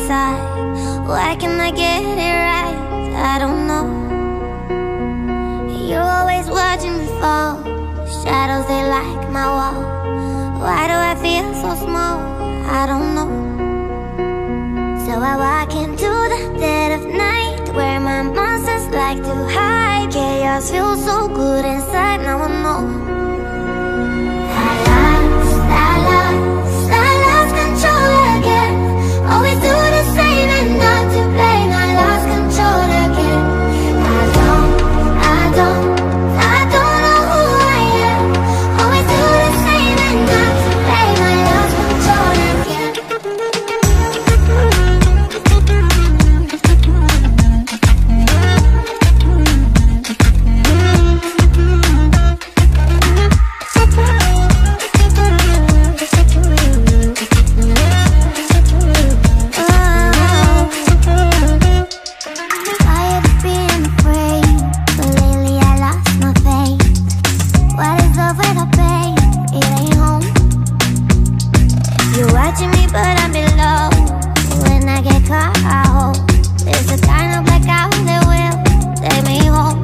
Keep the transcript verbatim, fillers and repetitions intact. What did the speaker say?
inside. Why can't I get it right? I don't know. You're always watching me fall. Shadows, they like my wall. Why do I feel so small? I don't know. So I walk into the dead of night, where my monsters like to hide. Chaos feels so good inside, now I know. I lost, I lost, I lost control again. Always do the same and not to blame. I lost control again. I don't, I don't, I don't know who I am. Always do the same and not to blame. I lost control again. But I'm below. When I get caught, I hope there's a kind of blackout that will take me home.